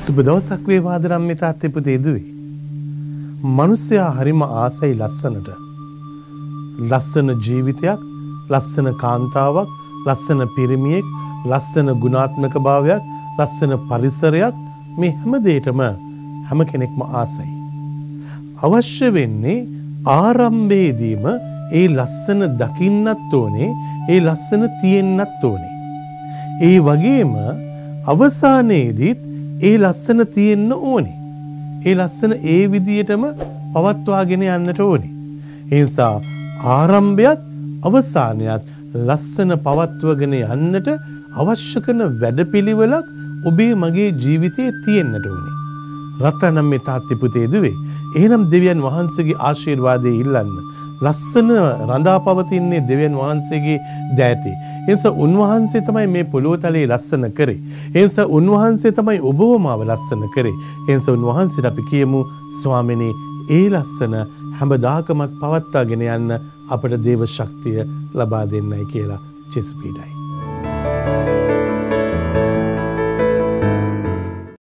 සුබ දවසක් වේවා ආදරම්මිත තාත්තේ පුතේ දුවේ. මිනිස්සයා හරිම ආසයි ලස්සනට. ලස්සන ජීවිතයක්, ලස්සන කාන්තාවක්, ලස්සන පිරිමියෙක්, ලස්සන ගුණාත්මක භාවයක්, ලස්සන පරිසරයක් මේ හැම දෙයකම හැම කෙනෙක්ම ආසයි. අවශ්‍ය වෙන්නේ ආරම්භයේදීම ඒ ලස්සන දකින්නත් ඕනේ, ඒ ලස්සන තියෙන්නත් ඕනේ. ඒ වගේම අවසානයේදීත් ඒ ලස්සන තියෙන්න ඕනේ. ඒ ලස්සන ඒ විදියටම පවත්වාගෙන යන්නට ඕනේ. ඒ නිසා ආරම්භයත් අවසානයත් ලස්සන පවත්වගෙන යන්නට අවශ්‍ය කරන වැඩපිළිවෙලක් ඔබේ මගේ ජීවිතයේ තියෙන්නට ඕනේ. රත්නම් මේ තාත්ති පුතේ දුවේ. එහෙනම් දෙවියන් වහන්සේගේ ආශිර්වාදය ඉල්ලන්න. ලස්සන රඳා පවතින්නේ දෙවියන් වහන්සේගේ දෑතේ. ඒ නිසා උන්වහන්සේ තමයි මේ පොළොව තලයේ ලස්සන කරේ. ඒ නිසා උන්වහන්සේ තමයි ඔබවමාව ලස්සන කරේ. ඒ නිසා උන්වහන්සේට අපි කියමු ස්වාමිනේ ඒ ලස්සන හැමදාකමත් පවත්වාගෙන යන්න අපට දේව ශක්තිය ලබා දෙන්නයි කියලා. ජෙසුස් පීඩයි.